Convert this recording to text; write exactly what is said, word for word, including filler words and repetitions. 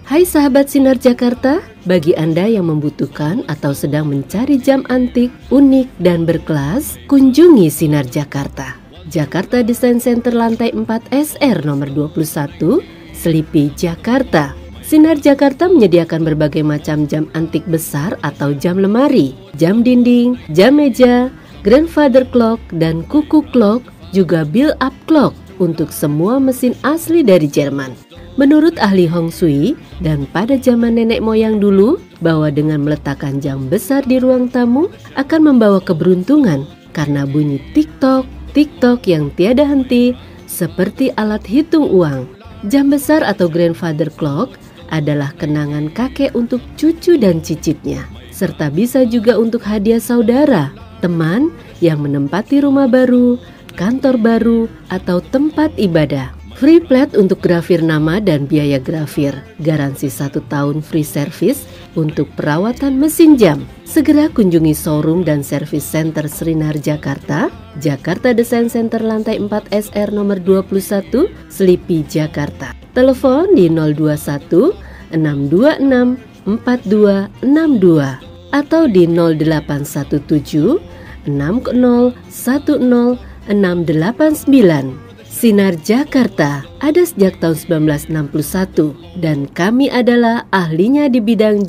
Hai sahabat Sinar Jakarta, bagi Anda yang membutuhkan atau sedang mencari jam antik, unik, dan berkelas, kunjungi Sinar Jakarta. Jakarta Design Center lantai empat S R nomor dua puluh satu, Selipi, Jakarta. Sinar Jakarta menyediakan berbagai macam jam antik besar atau jam lemari, jam dinding, jam meja, grandfather clock, dan kuku clock, juga build-up clock untuk semua mesin asli dari Jerman. Menurut ahli Hong Shui, dan pada zaman nenek moyang dulu, bahwa dengan meletakkan jam besar di ruang tamu akan membawa keberuntungan karena bunyi tik-tok, tik-tok yang tiada henti seperti alat hitung uang. Jam besar atau grandfather clock adalah kenangan kakek untuk cucu dan cicitnya, serta bisa juga untuk hadiah saudara, teman yang menempati rumah baru, kantor baru, atau tempat ibadah. Free plate untuk grafir nama dan biaya grafir. Garansi satu tahun free service untuk perawatan mesin jam. Segera kunjungi showroom dan service center Sinar Jakarta, Jakarta Design Center lantai empat S R nomor dua puluh satu, Selipi, Jakarta. Telepon di nol dua satu enam dua enam empat dua enam dua atau di nol delapan satu tujuh enam nol satu nol enam delapan sembilan. Sinar Jakarta ada sejak tahun seribu sembilan ratus enam puluh satu dan kami adalah ahlinya di bidang